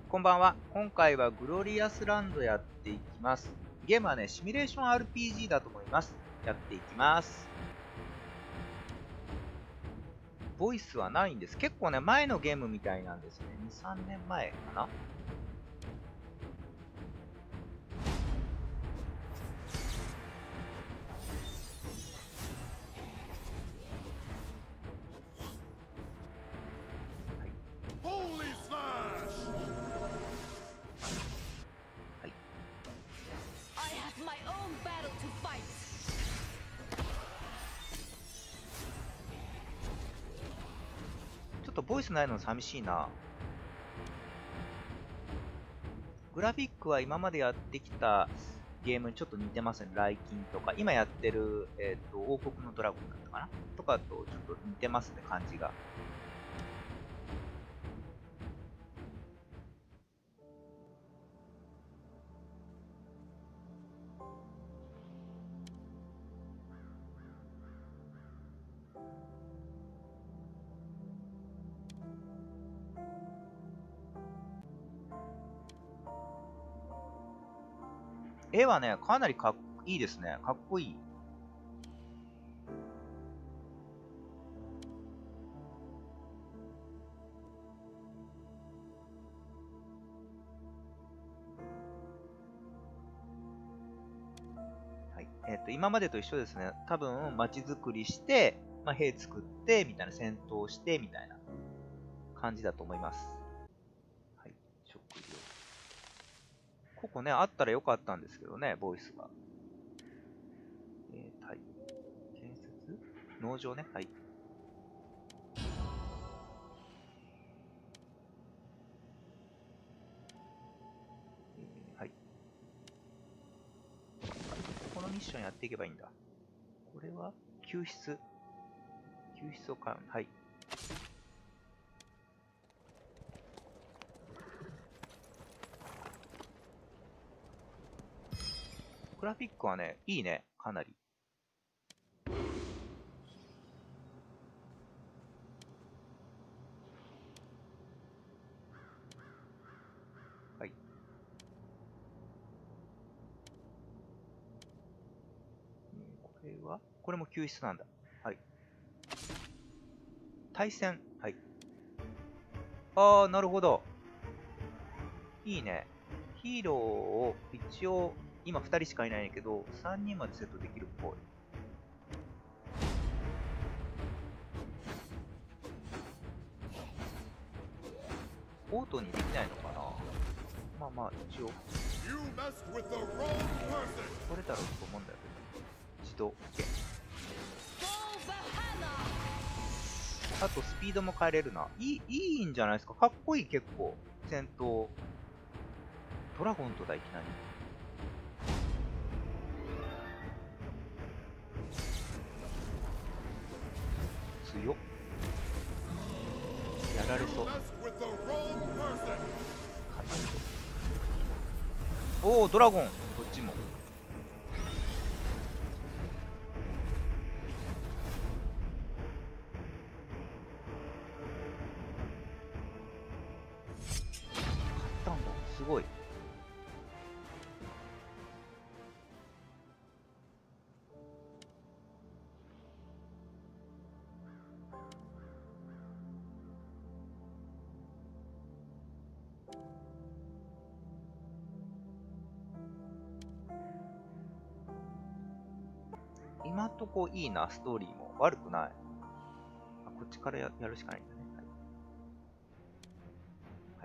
こんばんは。今回はグロリアスランドやっていきます。ゲームはね、シミュレーション RPG だと思います。やっていきます。ボイスはないんです。結構ね、前のゲームみたいなんですね。2、3年前かな。ちょっとボイスないの寂しいな。グラフィックは今までやってきたゲームにちょっと似てますね。ライキンとか。今やってる、王国のドラゴンだったかなとかとちょっと似てますね、感じが。絵はね、かなりいいですね。かっこいい。はい。今までと一緒ですね。多分、街づくりして、兵作って、みたいな、戦闘して、みたいな感じだと思います。はい。食料。ここね、あったらよかったんですけどね、ボイスが。はい。建設農場ね。はい。はい。このミッションやっていけばいいんだ。これは救出。救出を買う。はい。グラフィックはね、いいね。かなり。はい。これも救出なんだ。はい。対戦。はい。あー、なるほど。いいね。ヒーローを一応、今2人しかいないんやけど、3人までセットできるっぽい。オートにできないのかな。まあまあ、一応。これだろうと思うんだよけど。自動 OK。あとスピードも変えれるな。いいんじゃないですか。かっこいい結構。戦闘。ドラゴンとだいきなり。強っ。やられそう。おお、ドラゴン。こっちも。勝ったんだ。すごい。今んとこいいな、ストーリーも。悪くない。あ、こっちからやるしかないんだね。はい。はい。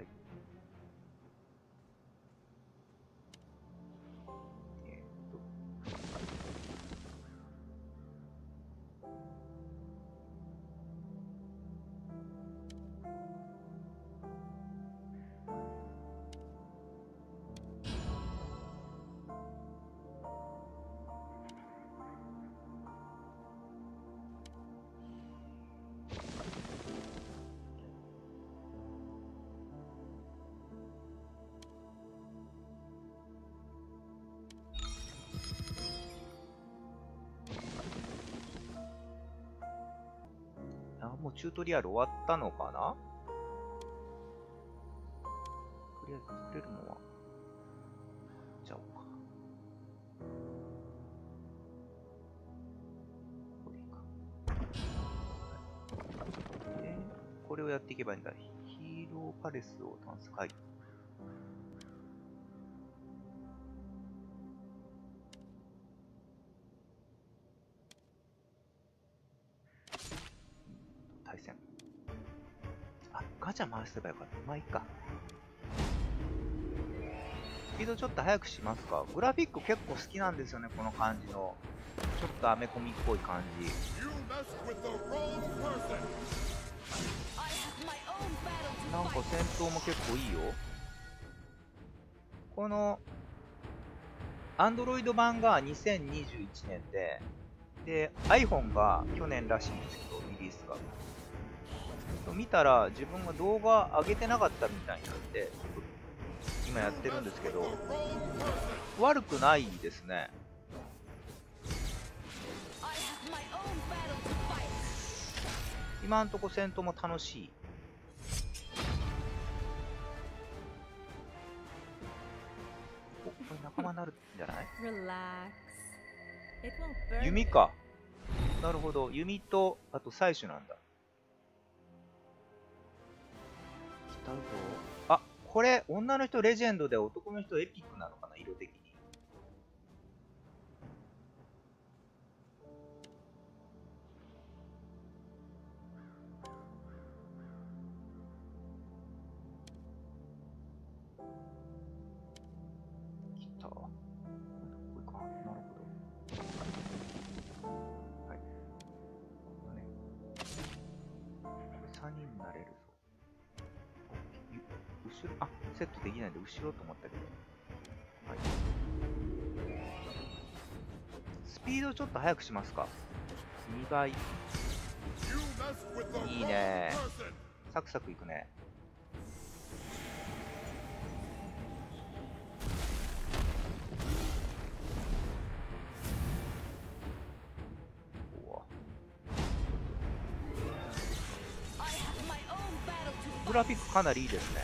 もうチュートリアル終わったのかな。 とりあえず作れるのは、じゃあ、これいいか。で、これをやっていけばいいんだ。ヒーローパレスをタンス回避。対戦。あ、ガチャ回せばよかった。まあいいか。スピードちょっと速くしますか。グラフィック結構好きなんですよね、この感じの。ちょっとアメコミっぽい感じ。なんか戦闘も結構いいよ。この、Android 版が2021年で、iPhone が去年らしいんですけど、リリースが。見たら自分が動画上げてなかったみたいなんで、今やってるんですけど、悪くないですね。今んとこ戦闘も楽しい。お、これ仲間になるんじゃない？弓か。なるほど。弓と、あと採取なんだ。来たぞ。あ、これ、女の人レジェンドで男の人エピックなのかな、色的に。来た。これか。なるほど。はい。このね。これ3人になれるぞ。後ろ、あ、セットできないんで後ろと思ったけど。はい。スピードちょっと速くしますか。2倍。いいね。サクサクいくね。グラフィックかなりいいですね。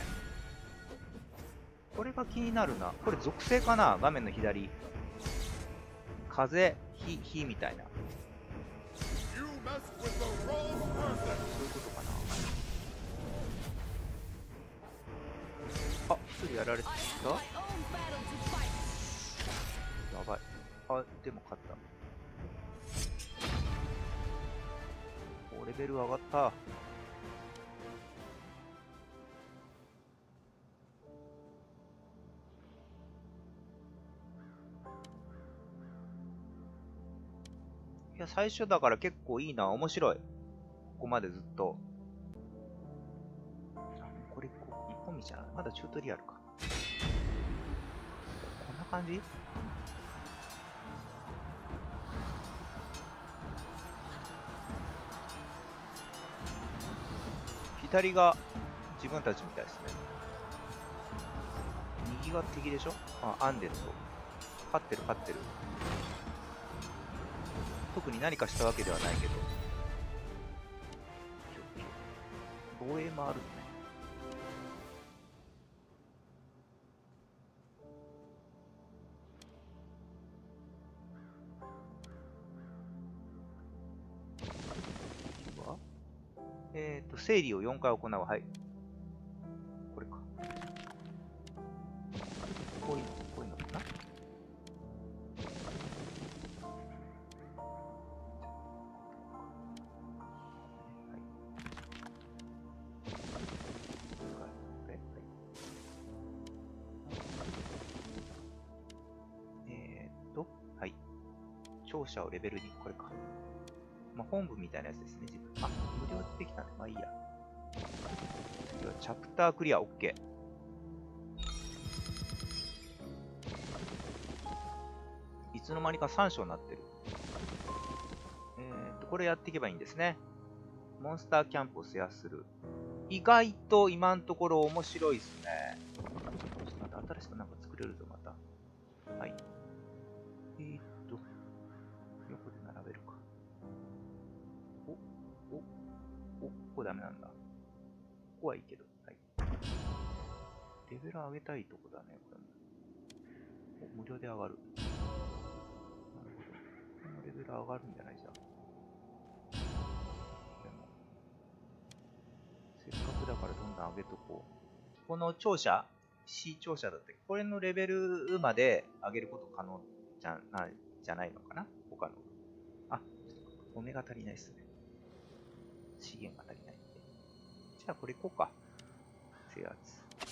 これが気になるな。これ属性かな、画面の左。風、火みたいな。そういうことかな。あ、一人やられてた？やばい。あ、でも勝った。お、レベル上がった。いや、最初だから結構いいな。面白い。ここまでずっと。あ、これ一本道じゃない。まだチュートリアルか。こんな感じ？左が自分たちみたいですね。右が敵でしょ？あ、アンデッド。勝ってる勝ってる。特に何かしたわけではないけど。防衛もあるね。整理を4回行う。はい。これか。こういうのかな。はい。聴者をレベル2。これか。まあ、本部みたいなやつですね、自分。あ、無料でできたね。まあいいや。次はチャプタークリア、OK。いつの間にか3章になってる。これやっていけばいいんですね。モンスターキャンプを制圧する。意外と今のところ面白いですね。ちょっとまた新しくなんか作れるぞ、また。はい。横で並べるか。ここダメなんだ。ここはいいけど。はい。 レベル上げたいとこだね、これも。お、無料で上がる。なるほど。このレベル上がるんじゃないじゃん。でも、せっかくだからどんどん上げとこう。この庁舎、C 庁舎だって、これのレベルまで上げること可能じゃないのかな、他の。あ、お目が足りないっすね。資源が足りないんで。じゃあこれいこうか。制圧。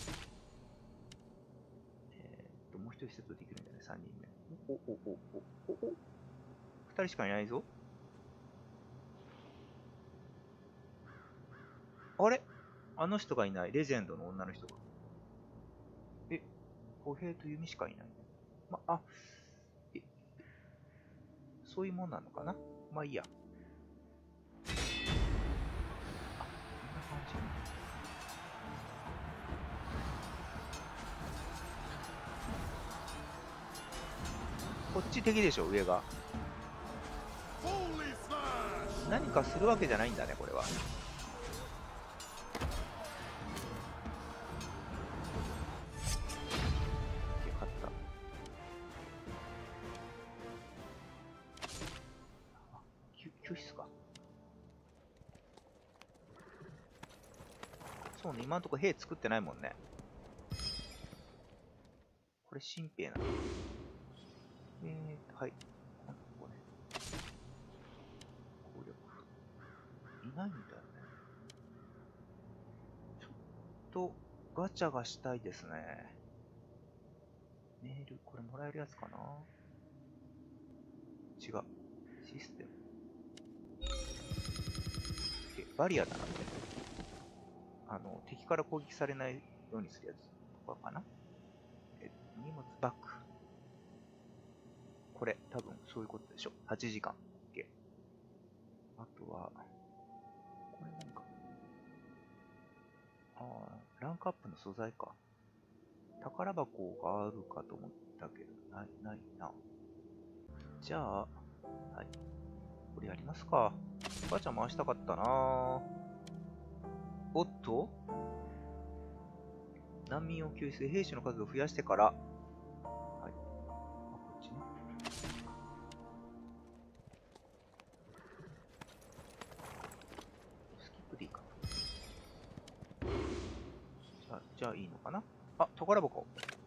もう一人セットできるんじゃない ?3 人目。2人しかいないぞ。あれあの人がいない。レジェンドの女の人が。歩兵と弓しかいない。そういうもんなのかな。まあいいや。こんな感じ。こっち敵でしょ、上が。何かするわけじゃないんだね、これは。勝った。救出か。そうね、今のところ兵作ってないもんね。これ、新兵なの。はい。ここね。攻略。いないんだよね。ちょっと、ガチャがしたいですね。メール、これもらえるやつかな？違う。システム。バリアだな、これ。敵から攻撃されないようにするやつとかかな。荷物バッグ。これ、多分そういうことでしょ。8時間。あとは、これ何か。ランクアップの素材か。宝箱があるかと思ったけど、ないな。じゃあ、はい。これやりますか。ガチャ回したかったな。おっと難民を救出で兵士の数を増やしてから、はい。こっちね。スキップでいいか。じゃあいいのかな。宝箱。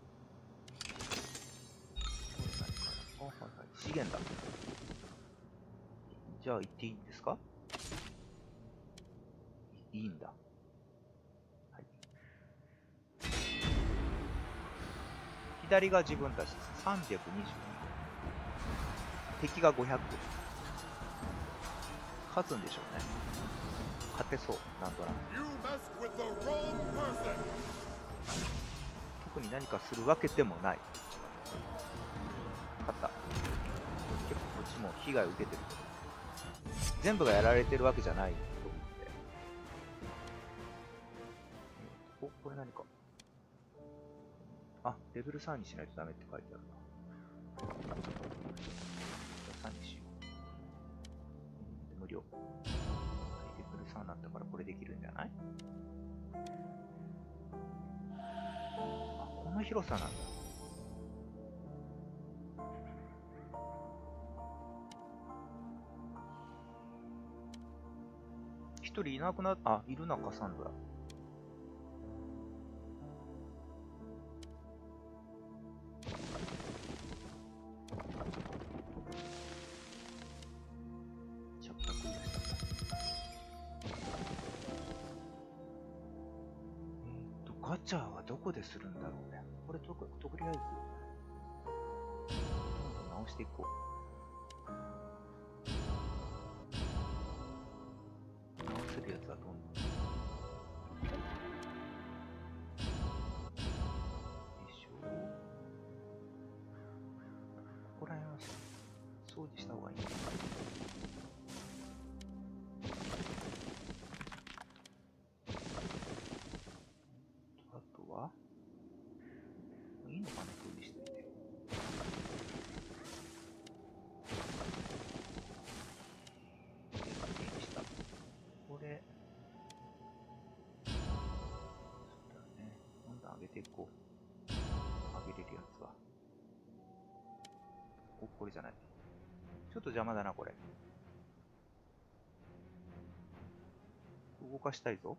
はいはい。資源だ。じゃあ行っていいんですか？いいんだ。はい。左が自分たちです。322。敵が500。勝つんでしょうね。勝てそう、なんとなく。特に何かするわけでもない。勝った。結構こっちも被害を受けてるけど。全部がやられてるわけじゃないと思うんで。これ何か。レベル3にしないとダメって書いてあるな。3にしよう。無料。はい、レベル3になったからこれできるんじゃない？この広さなんだ。一人いなくなっ、いるな、カサンドラ。ガチャはどこでするんだろうね。これとりあえず、どんどん直していこう。直せるやつはどんどん。ここら辺は掃除した方がいいのかな。あとはいいのかな、掃除していて。これ、そうだね。どんどん上げていいこう。上げれるやつは。お、これじゃない。ちょっと邪魔だな、これ。動かしたいぞ。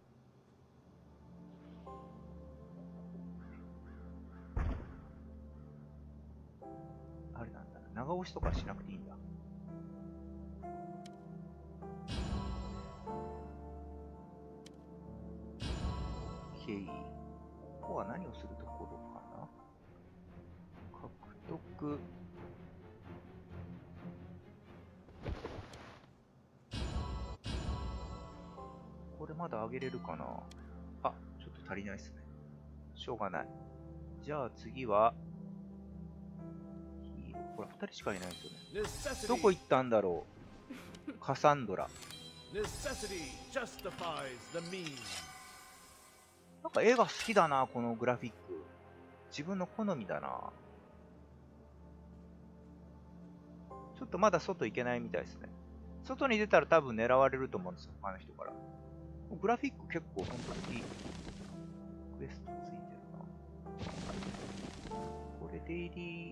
あれなんだな。長押しとかしなくていいんだ。ここは何をするところかな。獲得。これまだ上げれるかな。あ、ちょっと足りないっすね。しょうがない。じゃあ次は、これ2人しかいないんですよね。どこ行ったんだろう。カサンドラ。なんか絵が好きだな、このグラフィック。自分の好みだな。ちょっとまだ外行けないみたいですね。外に出たら多分狙われると思うんですよ、他の人から。グラフィック結構ほんと好き。クエストついてるな。これデイ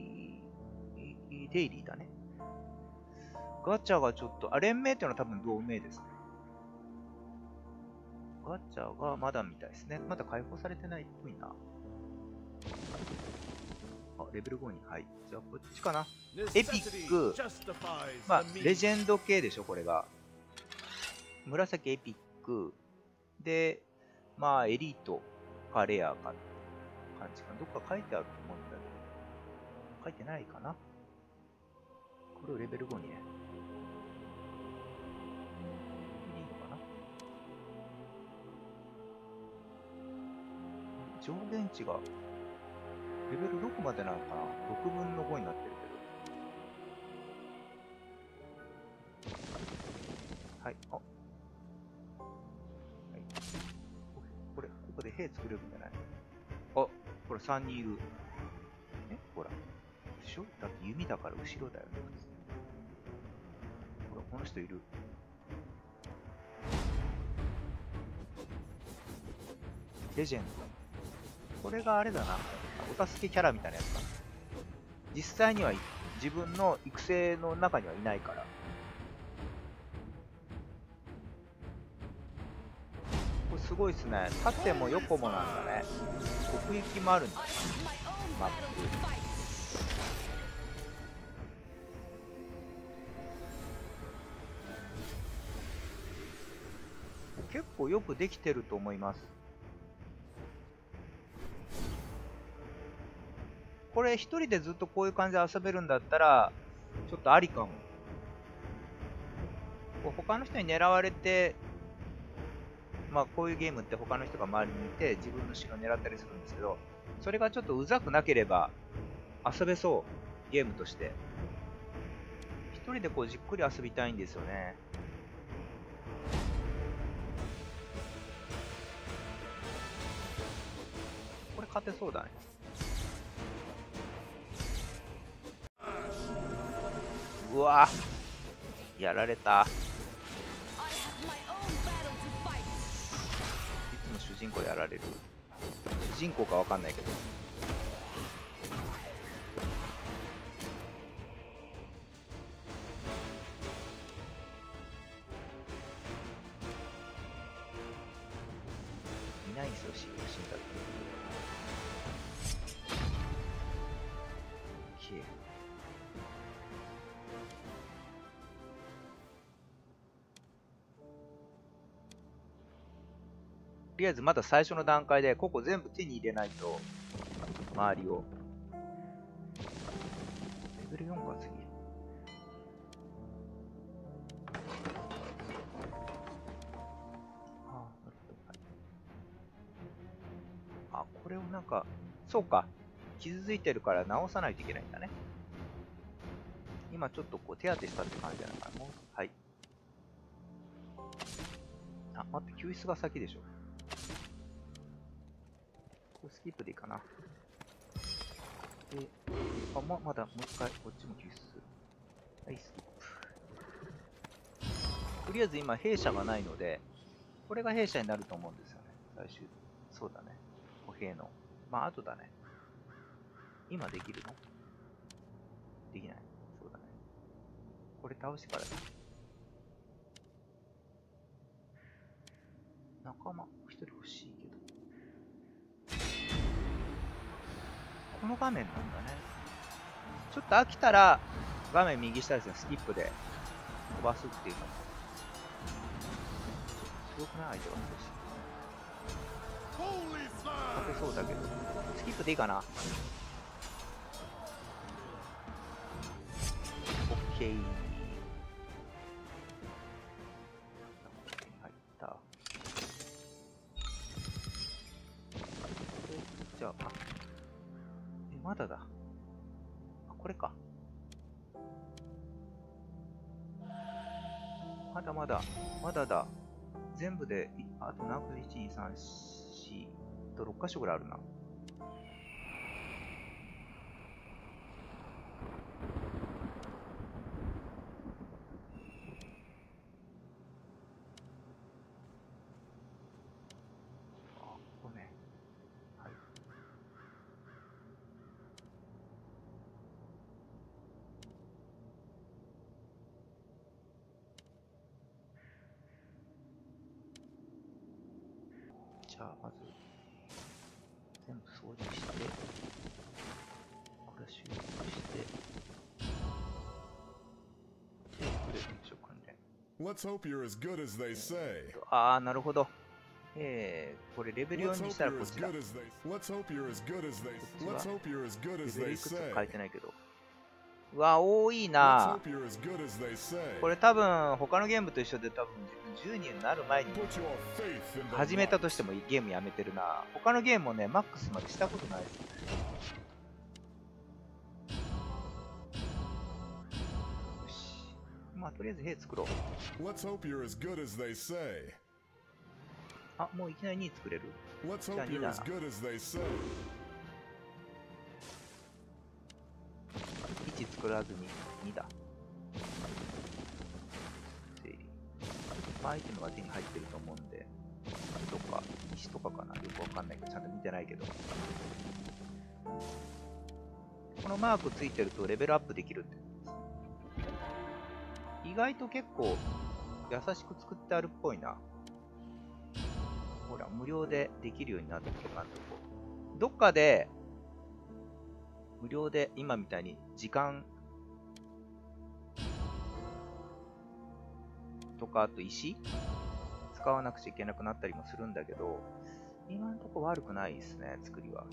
リーだね。ガチャがちょっと、連盟っていうのは多分同盟ですね。ガチャがまだみたいですね。まだ解放されてないっぽいな。あ、レベル5に。はい。じゃあこっちかな。エピック。まあ、レジェンド系でしょ、これが。紫エピック。で、まあ、エリートかレアかって感じかな。どっか書いてあると思うんだけど。書いてないかな。これをレベル5にね。いいのかな。上限値がレベル6までなのかな。6分の5になってるけど。はい。あ、はい。ここで兵作れるんじゃない。あ、これ3人いる。ほら。でしょ。だって弓だから後ろだよね。ほら、この人いる。レジェンド。これがあれだな。お助けキャラみたいなやつかな。実際には自分の育成の中にはいないから。これすごいっすね。縦も横もなんだね。奥行きもあるんだね。マップ。結構よくできてると思います。これ一人でずっとこういう感じで遊べるんだったら、ちょっとありかも。他の人に狙われて、まあこういうゲームって他の人が周りにいて自分の城を狙ったりするんですけど、それがちょっとうざくなければ遊べそう、ゲームとして。一人でこうじっくり遊びたいんですよね。これ勝てそうだね。うわぁ、やられた。いつも主人公やられる。主人公かわかんないけど。いないんですよ、死んだって。とりあえずまだ最初の段階でここ全部手に入れないと、周りを。レベル4か次。ああ、なるほど。はい、あ、これをなんか、そうか。傷ついてるから直さないといけないんだね。今ちょっとこう手当てしたって感じなのかな。もう、はい。あ、待って、救出が先でしょ。これスキップでいいかな。で、あ、まだもう一回、こっちも救出する。はい、スキップ。とりあえず今、兵舎がないので、これが兵舎になると思うんですよね。最終。そうだね。歩兵の。 まあ、あとだね。今できるの？できない。そうだね。これ倒してからだ。仲間、一人欲しいけど。この画面なんだね。ちょっと飽きたら、画面右下ですね、スキップで飛ばすっていうのも。すごくない相手は勝てそうだけど。スキップでいいかな？オッケー。入った。じゃあ、まだだ。これか。まだまだ、まだだ。全部で、あと何個 ?1、2、3、4と6箇所ぐらいあるな。ここね。はい。じゃあ、まず、全部掃除して、これ修復して、で、これでしょ、訓練。 Let's hope you're as good as they say. ああ、なるほど。これレベル Let's 4にし hope たら you're こっ as ちだ。 good as they. Let's hope you're as good as they. こっちは Let's hope you're as good レ as ベル they いくつか say. 書いてないけど。うわ、多い Let's な。 hope you're as good as they say. これ多分、他のゲームと一緒で多分、10人になる前に Put your faith in the 始めたとして light. もゲームやめてるな。他のゲームもね、マックスまでしたことないですね。よし。まあ、とりあえず兵作ろう。 Let's hope you're as good as they say. あ、もういきなり2作れる？ Let's hope you're as good as they say. 1作らずに2だ。整理。まあ、アイテムが手に入ってると思うんで、とか、石とかかな、よくわかんないけど、ちゃんと見てないけど。このマークついてるとレベルアップできるってことですね。意外と結構優しく作ってあるっぽいな。ほら、無料でできるようになってるかんとこ。どっかで、無料で今みたいに時間とか、あと石使わなくちゃいけなくなったりもするんだけど、今のところ悪くないですね、作りは。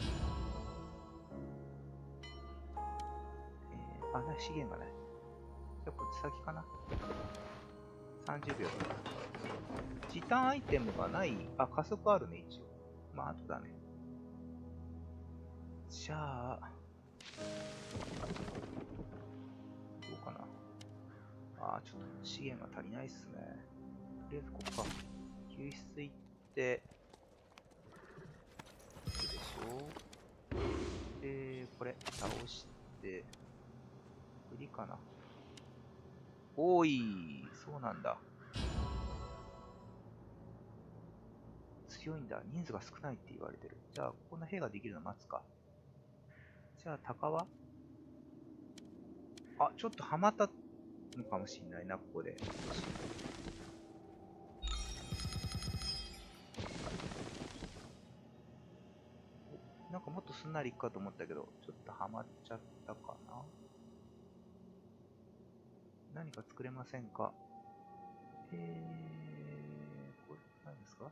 資源がない。じゃあこっち先かな。30秒。時短アイテムがない。加速あるね、一応。まあ、あとだね。じゃあ、どうかな。ちょっと資源が足りないっすね。とりあえずここか。救出行って、行くでしょ。で、これ、倒して、無理かな。多い、そうなんだ。強いんだ。人数が少ないって言われてる。じゃあ、こんな兵ができるの待つか。じゃあ、鷹はちょっとはまったのかもしんないな、ここで。なんかもっとすんなりいくかと思ったけど、ちょっとはまっちゃったかな。何か作れませんか？これ何ですか？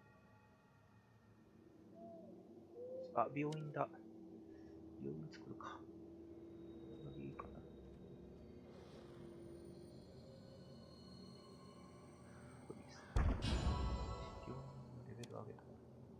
病院だ。病院作るか。これでいいかな。これです。病院のレベル上げた。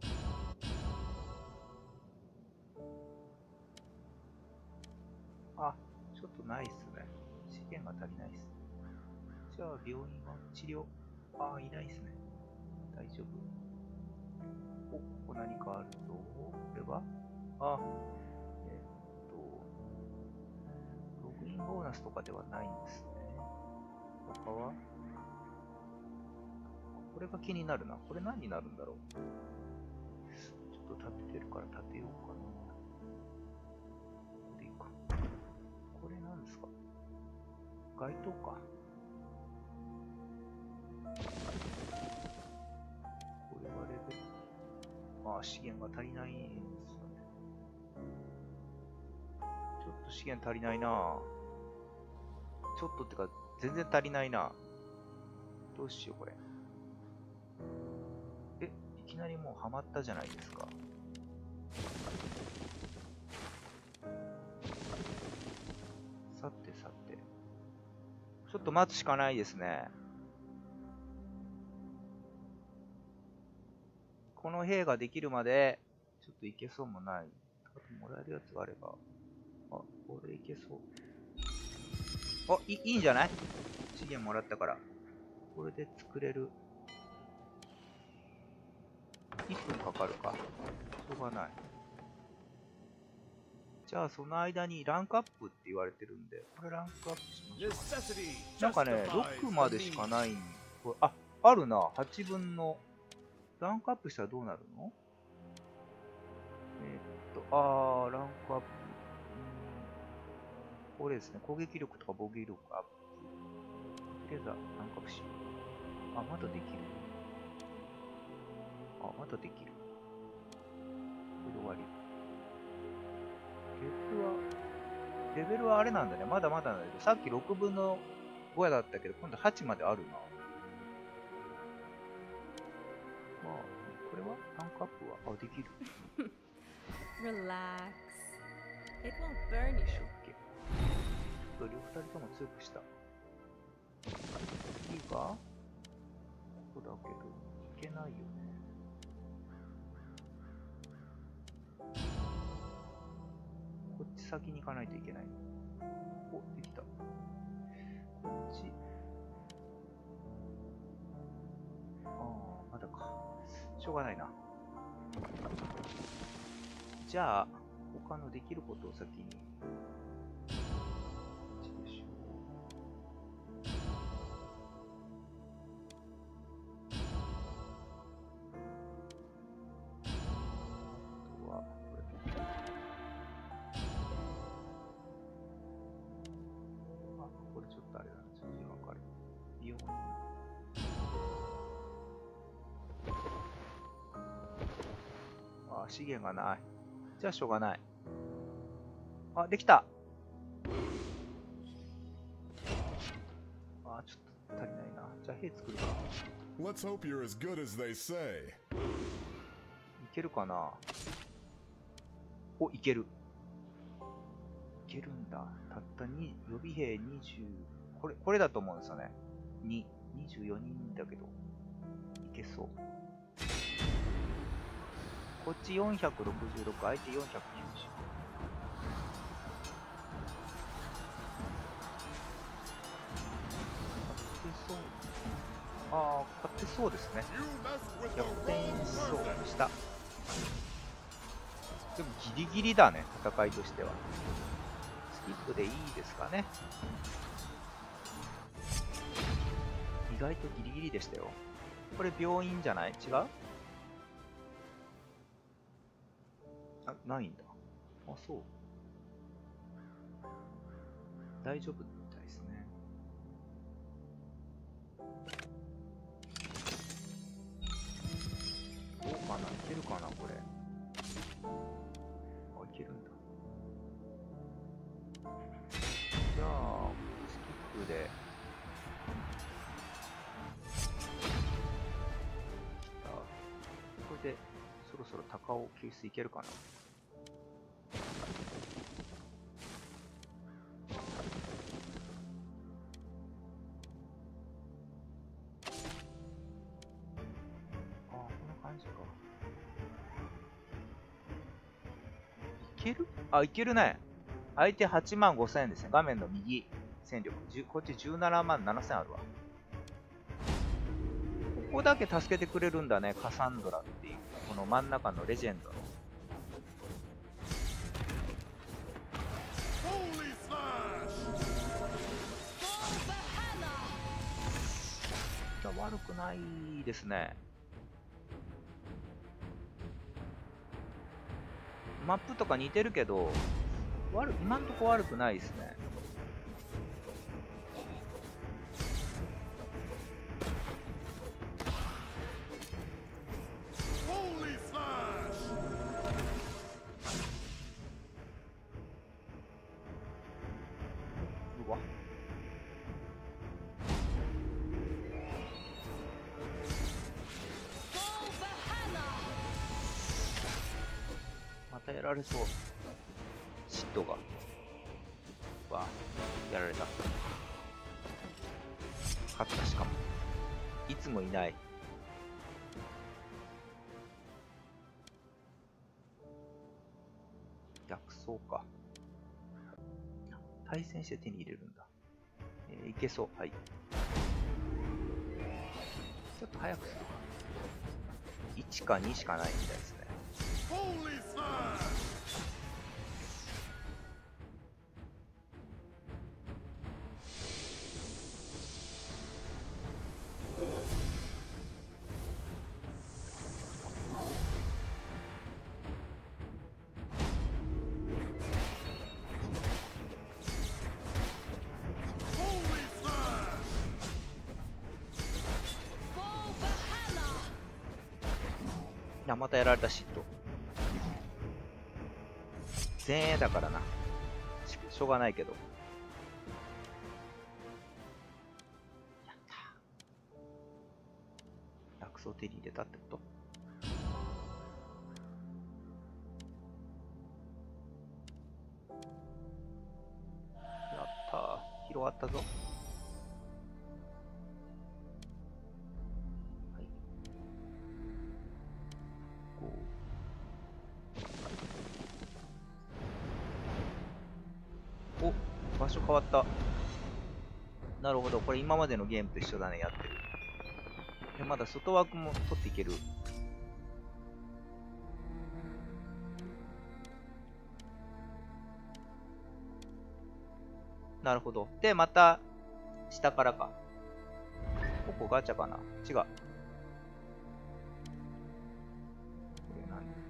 ちょっとないっすね。資源が足りないっす。じゃあ、病院は治療。いないっすね。大丈夫。ここ何かあるぞ。これはログインボーナスとかではないんですね。他はこれが気になるな。これ何になるんだろう。ちょっと立ててるから立てようかな。これでいいか。これなんですか？街灯か。これはレベル。資源が足りないんですよね。ちょっと資源足りないな。ちょっとってか、全然足りないな。どうしよう、これ。いきなりもうハマったじゃないですか。さてさて。ちょっと待つしかないですね。この兵ができるまで、ちょっといけそうもない。もらえるやつがあれば。これいけそう。いいんじゃない？資源もらったから。これで作れる。1分かかるか。しょうがない。じゃあその間にランクアップって言われてるんで、これランクアップしましょう。なんかね、6までしかないん。これあるな。8分の。ランクアップしたらどうなるの？ランクアップ。これですね。攻撃力とか防御力アップ。とりあえずランクアップしよう。まだできる。まだできる。これで終わり。レベルはあれなんだね。まだまだなんだけど、さっき6分の5だったけど、今度8まであるな。これはランクアップはできる。 Relax. It won't burn you. 両2人とも強くした。次がここだけど、いけないよね。こっち先に行かないといけない。できた。こっち。まだか。しょうがないな。じゃあ、他のできることを先に。こっちでしょう。あとは、これできる。これちょっとあれだな。ちょっと時間かかる。4。資源がない。じゃあしょうがない。できた。ちょっと足りないな。じゃあ兵作るか。 Let's hope you're as good as they say. いけるかな。いける。いけるんだ。たった2、予備兵20、これだと思うんですよね。24人だけど、いけそう。こっち466、相手490。勝ってそうですね。逆転しそうでした。でもギリギリだね、戦いとしては。スキップでいいですかね。意外とギリギリでしたよ。これ病院じゃない？違う？ないんだ。そう。大丈夫みたいですね。いけるかな、これ。いけるんだ。じゃあ、スキップで。これで、そろそろ高尾救出いけるかな。いける？いけるね。相手8万5000円ですね。画面の右戦力。こっち17万7000あるわ。ここだけ助けてくれるんだね。カサンドラっていう。この真ん中のレジェンドの。悪くないですね。 マップとか似てるけど、今んとこ悪くないですね。うわ。またやられそう。嫉妬が。わあ、やられた。勝った、しかも。いつもいない。逆走か。対戦して手に入れるんだ。いけそう。はい。ちょっと早くするか。1か2しかないみたいですね。いや、またやられた嫉妬。前衛だからな。しょうがないけど。やった。薬草手に入れたってこと？やったー。広がったぞ。お、場所変わった。なるほど。これ今までのゲームと一緒だね、やってる。で、まだ外枠も取っていける。なるほど。で、また、下からか。ここガチャかな？違う。これ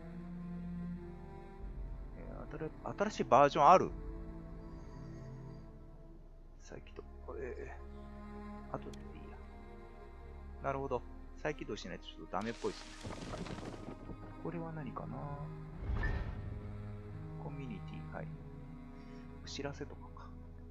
何？新しいバージョンある？再起動。これ、後でいいや。なるほど。再起動しないとちょっとダメっぽいですね。これは何かな？コミュニティ、はい。お知らせとかか。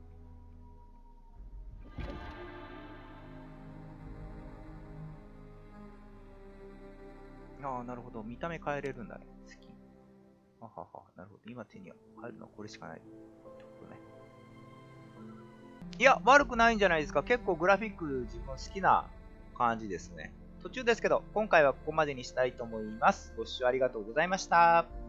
ああ、なるほど。見た目変えれるんだね。スキン。ははは。なるほど。今手に入るのはこれしかない。ってことね。いや、悪くないんじゃないですか。結構グラフィック自分好きな感じですね。途中ですけど、今回はここまでにしたいと思います。ご視聴ありがとうございました。